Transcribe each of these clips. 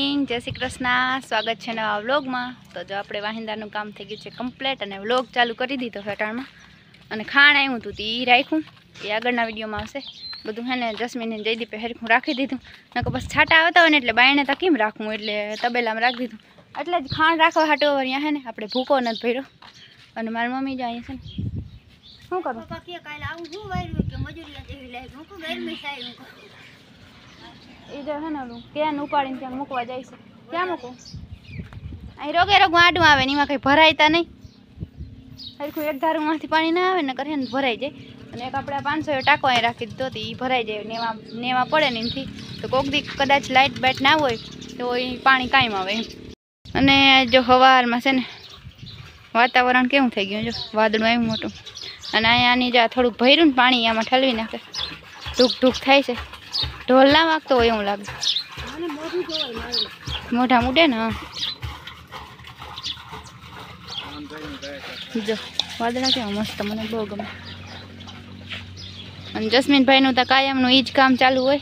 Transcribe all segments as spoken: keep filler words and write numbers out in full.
Morning, જય શ્રી કૃષ્ણ। સ્વાગત છે નવા વ્લોગમાં। તો જો આપણે વાહિંદાનું કામ થઈ ગયું છે કમ્પ્લીટ અને વ્લોગ ચાલુ કરી દીધો ફેટાણમાં અને ખાણ આવ્યું હતું તે એ રાખ્યું, એ આગળના વિડીયોમાં આવશે બધું। હે ને જસ્મીને જયદીપે હરખું રાખી દીધું, નકર બસ છાંટા આવતા હોય ને એટલે બાયણે તો કેમ રાખવું, એટલે તબેલામાં રાખી દીધું। એટલે જ ખાણ રાખવા હાટો અહીંયા હે ને આપણે ભૂકો નથી ભર્યો। અને મારી મમ્મી જો અહીંયા છે ને શું કરું એ જો હે ને કેન ઉપાડીને ત્યાં મૂકવા જાય છે। ક્યાં મૂકું? અહીં રોગે રોગ આડું આવે ને એમાં કંઈ ભરાયતા નહીં, હરખું એક ધારુમાંથી પાણી ના આવે ને કરે ને ભરાઈ જાય। અને એક આપણે પાંચસો ટાંકો અહીં રાખી દીધો તો એ ભરાઈ જાય ને એમાં ને એમાં પડે ને એમથી તો કોક દી કદાચ લાઇટ બાઇટ ના હોય તો એ પાણી કાયમ આવે એમ। અને જો સવારમાં છે ને વાતાવરણ કેવું થઈ ગયું, જો વાદળું આવ્યું મોટું અને અહીંયા આની જ્યાં થોડુંક ભર્યું ને પાણી આમાં ઠલવી નાખે, ઢૂક ઢૂક થાય છે। ઢોલ ના વાગતો હોય એવું લાગે, મોઢા મૂડે ને। જો વાદળા કેવા મસ્ત, મને બહુ ગમે। અને જસ્મીનભાઈનું તો કાયમનું એ જ કામ ચાલુ હોય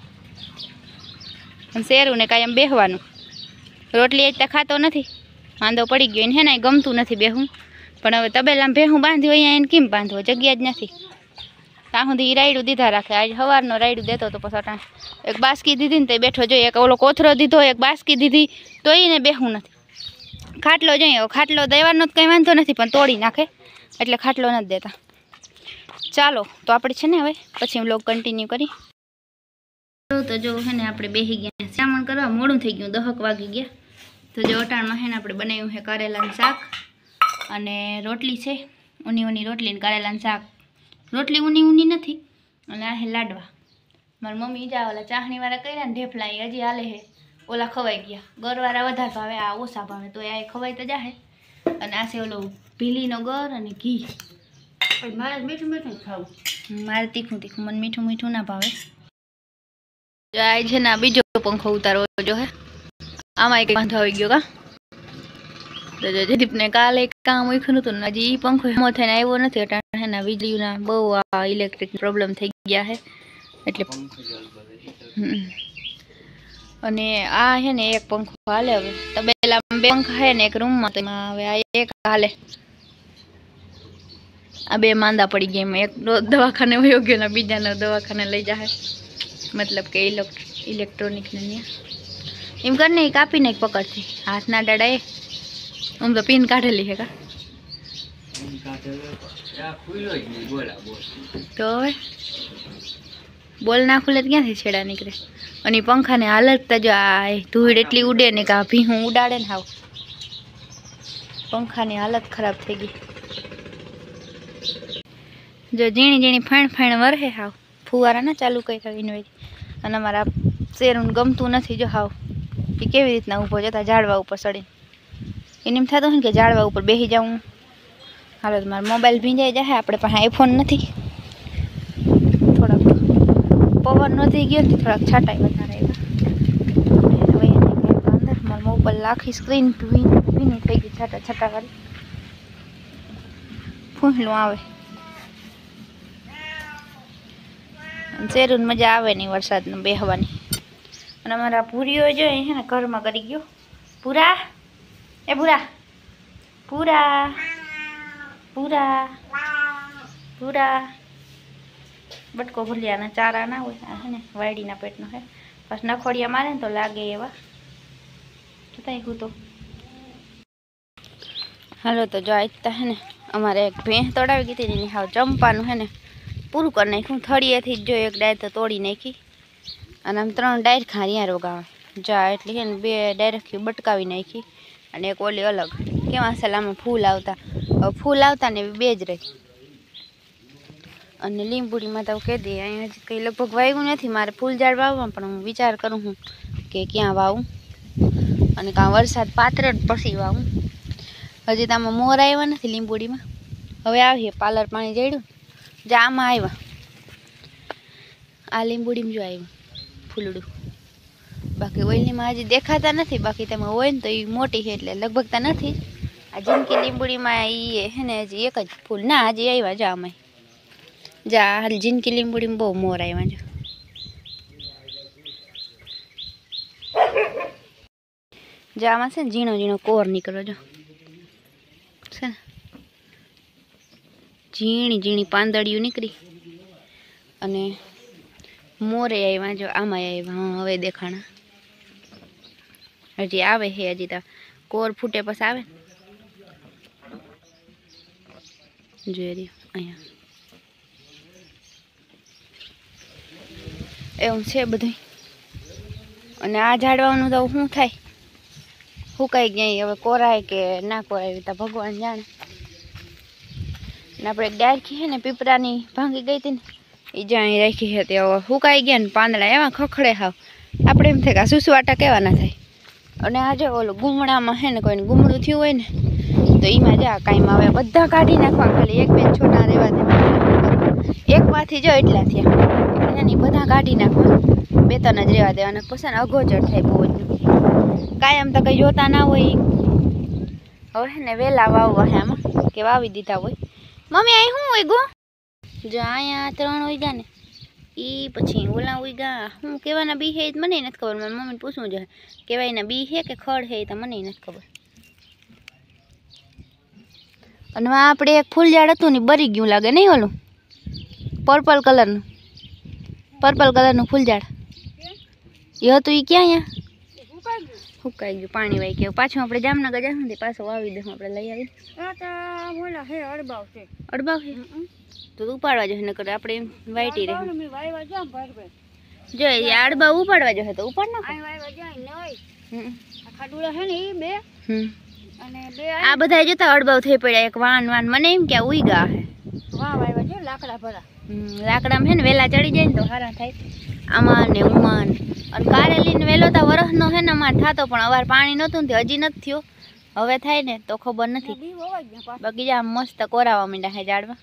અને શેરું ને કાયમ બેહવાનું। રોટલી જ તો ખાતો નથી, વાંધો પડી ગયો એને, હે ને ગમતું નથી બેહું, પણ હવે તબેલામાં ભેહું બાંધ્યું અહીંયા એને કેમ બાંધવો, જગ્યા જ નથી। ત્યાં સુધી એ રાયડું દીધા રાખે, આજ સવારનો રાયડું દેતો તો પછી એક બાસકી દીધી ને તો બેઠો જોઈએ, એક ઓલો કોથરો દીધો, એક બાસકી દીધી તો એને બેહું નથી। ખાટલો જોઈએ, ખાટલો દેવાનો તો કંઈ વાંધો નથી પણ તોડી નાખે એટલે ખાટલો નથી દેતા। ચાલો તો આપણે છે ને હવે પછી વ્લોગ કન્ટિન્યુ કરી। તો જો હે ને આપણે બેસી ગયા સામાન કરવા, મોડું થઈ ગયું, દહક વાગી ગયા। તો જો અટાણમાં હે ને આપણે બનાવ્યું છે કારેલાનું શાક અને રોટલી છે, ઊની ઊની રોટલી ને કારેલાનું શાક। રોટલી ઊની ઊની નથી અને આ હે લાડવા। મારી મમ્મી જા ઓલા ચાસણીવાળા કર્યા ને ઢેફલા એ હજી હાલે છે, ઓલા ખવાઈ ગયા। ગરવાળા વધારે ભાવે, આ ઓછા ભાવે, તો આ ખવાઈ તો જાહે। અને આ છે ઓલો ભીલીનો ગર અને ઘી। મારે મીઠું મીઠું ખાવું, મારે તીખું તીખું, મને મીઠું મીઠું ના ભાવે। આ છે ને બીજો પંખો ઉતારવો જો હે, આમાં એક વાંધો આવી ગયો કા। તો જયદીપને કાલે કામ ઓળખ્યું નતું ને હજી એ પંખો હમો થઈને આવ્યો નથી। અટાણે હે ને વીજળીના બહુ આ ઇલેક્ટ્રિક પ્રોબ્લેમ થઈ ગયા છે એટલે અને આ હે ને એક પંખો હાલે હવે તબેલામાં, બે પંખા હે ને એક રૂમમાં, તો એમાં હવે આ એક હાલે। આ બે માંદા પડી ગયા, એમાં એક દવાખાને વયો ગયો ને બીજાને દવાખાને લઈ જાય, મતલબ કે ઇલેક્ટ્રોનિકને ત્યાં એમ કરીને કાપીને એક પકડથી હાથના ડાડા એ આમ તો પીન કાઢેલી છે કા। તો હવે બોલ ના ખુલે તો ક્યાંથી છેડા નીકળે। અને પંખાને હાલત તો જો આ ધૂળ એટલી ઉડે ને કે આ ભીહું ઉડાડે ને, હાવ પંખાની હાલત ખરાબ થઈ ગઈ। જો ઝીણી ઝીણી ફાણ ફાણ વરહે, હાવ ફુવારા ના ચાલુ કર્યા ઇનવેજ। અને અમારા શેરું ગમતું નથી, જો હાવ એ કેવી રીતના ઊભો જતા ઝાડવા ઉપર ચડીને, એને એમ થતું હોય ને કે ઝાડવા ઉપર બેસી જાઉં। હાલો તો મારો મોબાઈલ ભીંજાઈ જાય, આપણે પાસે આઈફોન નથી, થોડાક પવન નથી ગયો ને થોડાક છાંટાઈ વધારે આવ્યા। હવે એને અંદર મારો મોબાઈલ આખી સ્ક્રીન ભીની થઈ ગઈ, છાંટા છાંટા વાળી ફૂંહલું આવે। શેરું મજા આવે નહીં વરસાદનું બેહવાની। અને અમારા ભૂરીઓ જો હે ને ઘરમાં કરી ગયો, પૂરા એ ભૂરા પૂરા પૂરા પૂરા બટકો ભૂલિયાના ચારા ના હોય, હે ને વાયડીના પેટનો હે, બસ નખોડિયા મારે ને તો લાગે એવા જોતા હું તો। હાલો તો જો આજતા હે ને અમારે એક ભેંસ તોડાવી ગઈ હતી, એની હાવ ચંપાનું હે ને પૂરું કરી નાખ્યું। થળીએથી જ જો એક ડાયર તો તોડી નાખી અને આમ ત્રણ ડાયર ખારિયા રોગાવે જા, એટલે હે ને બે ડાયરેક્ટ બટકાવી નાખી અને એક ઓલી અલગ કેવા સલામાં ફૂલ આવતા, ફૂલ આવતા ને બે જ રહી। અને લીંબુડીમાં તો કહી દે અહીંયા હજી કંઈ લગભગ વાવ્યું નથી મારે ફૂલ ઝાડ વાવવા, પણ હું વિચાર કરું હું કે ક્યાં વાવું અને કાં વરસાદ પાત્ર પછી વાવું। હજી તો આમાં મોર આવ્યા નથી લીંબુડીમાં, હવે આવીએ પાર્લર પાણી જડ્યું જે આમાં આવ્યા, આ લીંબુડીમાં જો આવ્યું ફૂલડું, બાકી ઓઈલીમાં હજી દેખાતા નથી। બાકી તેમાં હોય ને તો એ મોટી છે એટલે લગભગ તો નથી। આ જિંદગી લીંબુડીમાં એ હે ને હજી એક જ ફૂલ ના હજી આવ્યા જા આમાં, જા હાલ જિંદગી લીંબુડીમાં બહુ મોર આવ્યા છે। જે આમાં છે ને ઝીણો ઝીણો કોર નીકળો જો છે ને ઝીણી ઝીણી પાંદડીઓ નીકળી અને મોરે આવ્યા જો આમાં આવ્યા હા હવે દેખાણા હજી આવે છે હજી તો કોર ફૂટે પછી આવે જોઈ રહ્યો અહીંયા એવું છે બધું અને આ ઝાડવાનું તો શું થાય સુકાઈ ગયા હવે કોરાય કે ના કોરાય તો ભગવાન જાણે ને આપણે એક ડાળખી છે ને પીપરાની ભાંગી ગઈ હતી ને એ જ્યાં રાખી છે તે હવે સુકાઈ ગયા ને પાંદડા એવા ખખડે હાવ આપણે એમ થાય કે આ સુસવાટા કેવા ના થાય અને આ જો ઓલું ગુમડામાં છે ને કોઈને ગુમડું થયું હોય ને તો એમાં જા કાંઈ આવે બધા કાઢી નાખવા ખાલી એક બે છોટા રહેવા દેવા એકમાંથી જો એટલા થયા એટલે બધા કાઢી નાખવા બે ત્રણ જ રહેવા દેવાના પછી ને અગોચર થાય બહુ જ કાયમ તો કંઈ જોતા ના હોય હવે છે ને વહેલા વાવવા છે આમાં કે વાવી દીધા હોય મમ્મી અહીં શું હોય ગો જો અહીંયા ત્રણ ઉગ્યા ને એ પછી ઓલા ઉગ્યા હું કેવાના બી છે મને નથી ખબર મારી મમ્મીને પૂછવું જોઈએ કેવાયના બી છે કે ખડ છે તો મને નથી ખબર અને આપણે એક ફૂલ ઝાડ હતું ને બરી ગયું લાગે નહીં ઓલું પર્પલ કલરનું પર્પલ કલરનું ફૂલ ઝાડ એ હતું એ ક્યાં અહીંયા સુકાઈ ગયું પાણી વાઈ ગયું પાછું આપણે જામનગર જશું ને પાછું વાવી દઉં આપણે લઈ આવી અડબાવ છે અડબાવ છે તો ઉપાડવા જશે નકર આપણે વાઈટી રહે જો એ અડબાવ ઉપાડવા જશે તો ઉપાડ ના આ બધા જોતા અડબાવ થઈ પડ્યા એક વાન વાન મને એમ કે ઉઈગા હે લાકડા ભરા લાકડામાં છે ને વેલા ચડી જાય ને તો સારા થાય આમાં ને ઉમાન અને કારેલીને વેલો તો વરસનો છે ને અમારે થતો પણ અવાર પાણી નહોતું ને હજી નથી થયો હવે થાય ને તો ખબર નથી બાકી જા મસ્ત કોરાવા માંડ્યા છે ઝાડમાં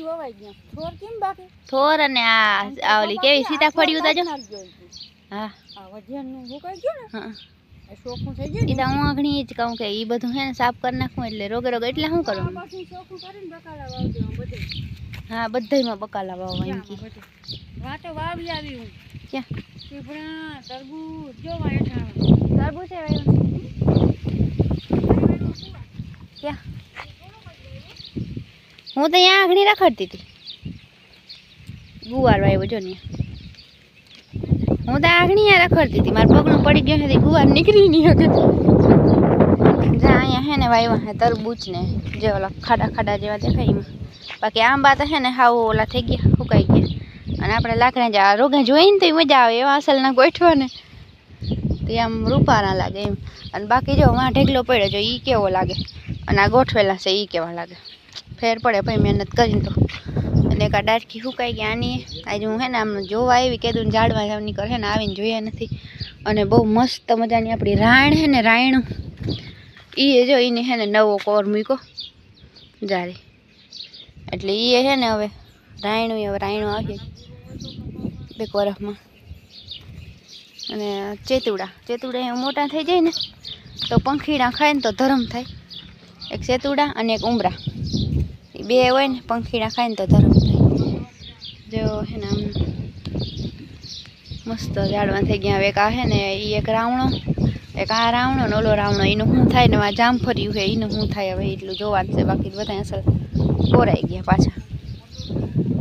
થોર અને આ ઓલી કેવી સીતાફળિયું તા જો હા હા એ તો હું આઘણી જ કહું કે એ બધું છે ને સાફ કરી નાખું એટલે રોગે રોગે એટલે શું કરવાનું હા બધામાં બકાલા વાવવા એમ કે વાટો વાવી આવી હું ક્યાં પીપળા તરબૂચ જો વાયા તરબૂચ છે વાયો ક્યાં હું તો અહીંયા આઘણી રખડતી હતી ગુવાર વાવ્યો જો ને હું તો આઘણી અહીંયા રખડતી હતી મારા પગનું પડી ગયો છે ગુવાર નીકળી નહીં શકે જ્યાં અહીંયા છે ને વાવ્યા છે તરબૂચ ને જે ઓલા ખાડા ખાડા જેવા દેખાય એમાં બાકી આંબા તો છે ને હાવ ઓલા થઈ ગયા સુકાઈ ગયા અને આપણે લાકડા જ આ રોગા જોઈને તો મજા આવે એવા અસલના ગોઠવા ને તો આમ રૂપારા લાગે એમ અને બાકી જો વાં ઢેકલો પડ્યો જો એ કેવો લાગે અને આ ગોઠવેલા છે એ કેવા લાગે ફેર પડે ભાઈ મહેનત કરીને તો અને એક આ ડાળખી સુકાઈ ગયા આની આજે હું હે ને આમ જોવા આવી કીધું ને ઝાડવા જાવની કરે ને આવીને જોયા નથી અને બહુ મસ્ત મજાની આપણી રાયણ છે ને રાયણું એ જો એને છે ને નવો કોર મૂક્યો જારે એટલે એ છે ને હવે રાયણું હવે રાયણું આવીએ બે વરસમાં અને ચેતુડા ચેતુડા મોટા થઈ જાય ને તો પંખીડા ખાય ને તો ધરમ થાય એક ચેતુડા અને એક ઉમરા એ બે હોય ને પંખીડા ખાય ને તો ધરમ થાય જો છે ને આમ મસ્ત ઝાડવા થઈ ગયા હવે એક આ છે ને એ એક રાવણો એક આ રાવણો ને ઓલો રાવણો એનું શું થાય ને આ જામફર્યું છે એનું શું થાય હવે એટલું જોવાનું છે બાકી બધા અસલ કોરાઈ ગયા પાછા